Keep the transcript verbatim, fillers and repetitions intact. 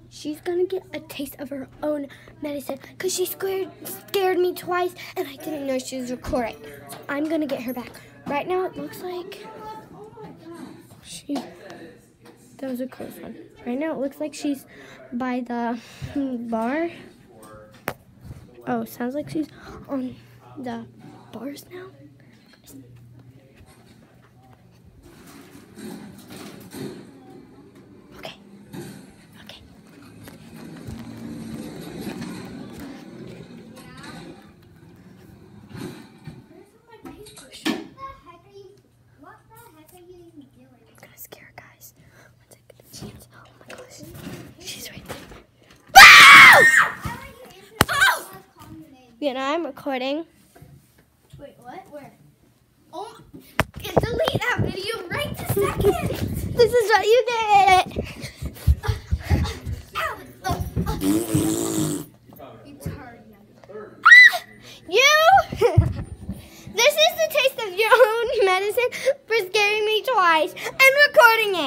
she's gonna get a taste of her own medicine because she scared, scared me twice and I didn't know she was recording. So I'm gonna get her back. Right now it looks like she, that was a close one. Right now it looks like she's by the bar. Oh, sounds like she's on the bars now. Okay. Okay. I'm gonna scare her, guys. Once I get the chance. Oh my gosh. She's right there. Oh! Yeah, now I'm recording. Wait, what? Where? Oh, delete that video right this second. This is what you get. Uh, uh, ow. Uh, uh. It's hard now. You. This is the taste of your own medicine for scaring me twice and recording